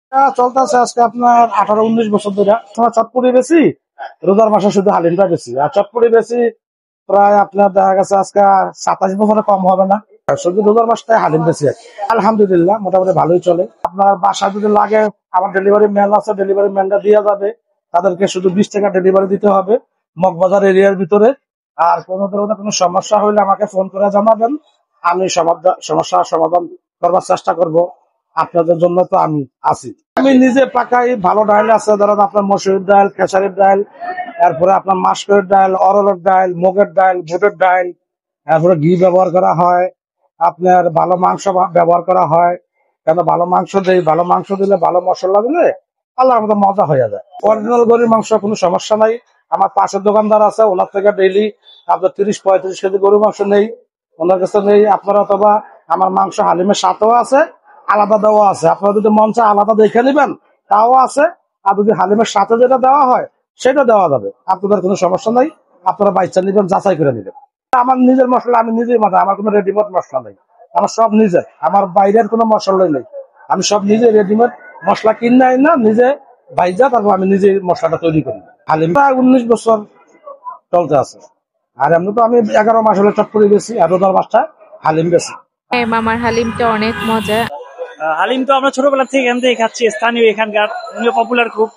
চলতেছে আজকে আপনার 18-19 বছর ধরে। তোমার চটপটি বেশি, রোজার মাসে শুধু হালিমটা বেশি, আর চটপটি বেশি প্রায় আপনার দেখা গেছে আজকে 27 বছরে কম হবে না। শুধু রোজার মাসটাই হালিম বেশি আর কি। আলহামদুলিল্লাহ মোটামুটি ভালোই চলে। আপনার বাসা যদি লাগে, আমার ডেলিভারি ম্যান আছে, ডেলিভারি ম্যানটা দিয়ে যাবে। তাদেরকে শুধু 20 টাকা ডেলিভারি দিতে হবে মগবাজার এরিয়ার ভিতরে। আর কোনো ধরনের কোনো সমস্যা হলে আমাকে ফোন করে জানাবেন, আমি সমস্যার সমাধান করবার চেষ্টা করব। আপনাদের জন্য তো আমি আছি। আমি নিজে পাকাই ভালো ডাল আছে, ধরেন আপনার মসুর ডাল, খেসারির ডাল, তারপরে আপনার মাসকরের ডাল, অরলের ডাল, মুগের ডাল, বুটের ডাল, তারপরে ঘি ব্যবহার করা হয়। আপনার ভালো মাংস ব্যবহার করা হয়, কেন ভালো মাংস দেই, ভালো মাংস দিলে, ভালো মশলা দিলে আল্লাহর মতো মজা হয়ে যায়। অরিজিনাল গরুর মাংস কোনো সমস্যা নাই। আমার পাশের দোকানদার আছে, ওনার থেকে ডেইলি আপনার 30-35 কেজি গরুর মাংস নেই, ওনার কাছে নেই। আপনার অথবা আমার মাংস হালিমের সাথেও আছে, আলাদা দেওয়া আছে। আপনারা যদি মন চায় আলাদা দেখে নেবেন, তাও আছে। আর যদি হালিমের সাথে যেটা দেওয়া হয় সেটা দেওয়া যাবে, আপনাদের কোনো সমস্যা নাই। আপনারা বাইচা নেবেন, যাচাই করে নেবেন। আমার নিজের মশলা আমি নিজেই মাথা, আমার কোনো রেডিমেড মশলা নেই, আমার সব নিজের। আমার বাইরের কোনো মশলাই নেই, আমি সব নিজে রেডিমেড মশলা কিনে আই না, নিজে বাইজা তারপর আমি নিজে মশলাটা তৈরি করি। হালিমটা 19 বছর চলতে আছে। আর এমনি তো আমি 11 মাস হলে চটপটি বেশি, আর রোজার মাসটা হালিম বেশি। মামার হালিমটা অনেক মজা। হালিম তো আমরা ছোটবেলা থেকে এখান থেকে খাচ্ছি, স্থানীয় এখানকার, উনিও পপুলার খুব।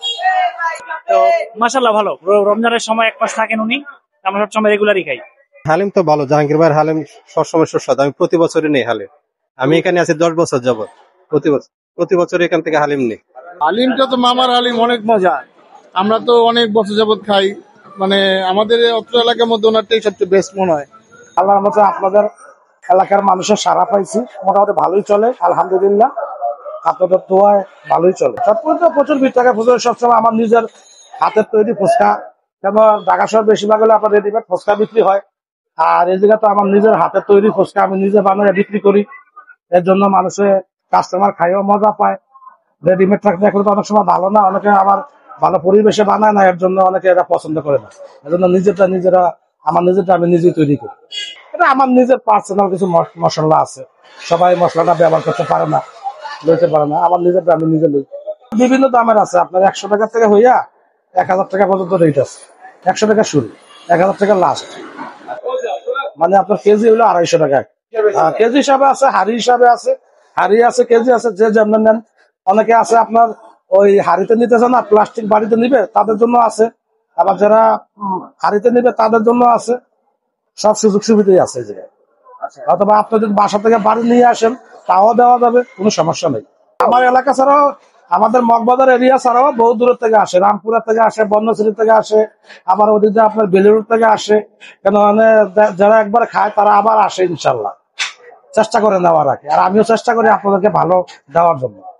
তো মাশাল্লাহ ভালো। রমজানের সময় 1 মাস থাকেন উনি, আমরা সবসময় রেগুলারই খাই। হালিম তো ভালো, জাহাঙ্গীর ভাইয়ের হালিম সবসময় সুস্বাদু। আমি প্রতি বছরই নেই হালিম। আমি এখানে আছি 10 বছর যাবত, প্রতি বছর এখান থেকে হালিম নেই। হালিমটা তো মামার হালিম অনেক মজা, আমরা তো অনেক বছর যাবত খাই। মানে আমাদের অত্র এলাকার মধ্যে ওনারটাই সবচেয়ে বেস্ট মনে হয়। আল্লাহর মতো আপনাদের এলাকার মানুষের সাড়া পাইছি, মোটামুটি ভালোই চলে আলহামদুলিল্লাহ। আপনাদের দোয়ায় ভালোই চলে। চটপটি তো প্রচুর ভিড় থাকে, প্রচুর সবসময় আমার নিজের হাতের তৈরি ফুচকা। কেন ঢাকা শহর বেশিরভাগ হলে আপনার রেডিমেড ফুচকা বিক্রি হয়, আর এই জায়গায় তো আমার নিজের হাতের তৈরি ফুচকা আমি নিজে বানিয়ে বিক্রি করি। এর জন্য মানুষের কাস্টমার খাইও মজা পায়। রেডিমেড থাকলে এখন তো অনেক সময় ভালো না, অনেকে আমার ভালো পরিবেশে বানায় না, এর জন্য অনেকে এরা পছন্দ করে না। এর জন্য আমার নিজেরটা আমি নিজেই তৈরি করি। এটা আমার নিজের পার্সোনাল কিছু মশলা আছে, সবাই মশলাটা ব্যবহার করতে পারে না, লইতে পারে না। আমার নিজেরটা আমি নিজে লই। বিভিন্ন দামের আছে, আপনার 100 টাকা থেকে হইয়া 1000 টাকা পর্যন্ত রেট আছে। 100 টাকা শুরু, 1000 টাকা লাস্ট। মানে আপনার কেজি হলো 250 টাকা। কেজি হিসাবে আছে, হাড়ি হিসাবে আছে, হাড়ি আছে, কেজি আছে, যে যেমন নেন। অনেকে আছে আপনার ওই হাড়িতে নিতে চান না, প্লাস্টিক বাড়িতে নিবে, তাদের জন্য আছে। আবার যারা হাড়িতে নিবে তাদের জন্য আছে। সব সুযোগ সুবিধাই আছে এই জায়গায়। অথবা আপনি যদি বাসা থেকে বাড়ি নিয়ে আসেন তাও দেওয়া যাবে, কোনো সমস্যা নেই। আমার এলাকা ছাড়াও, আমাদের মগবাজার এরিয়া ছাড়াও বহু দূরের থেকে আসে, রামপুরা থেকে আসে, বন্যশ্রী থেকে আসে, আবার ওদিকে আপনার বেলুড় থেকে আসে। কেন মানে যারা একবার খায় তারা আবার আসে ইনশাল্লাহ। চেষ্টা করে নেওয়ার আগে, আর আমিও চেষ্টা করি আপনাদেরকে ভালো দেওয়ার জন্য।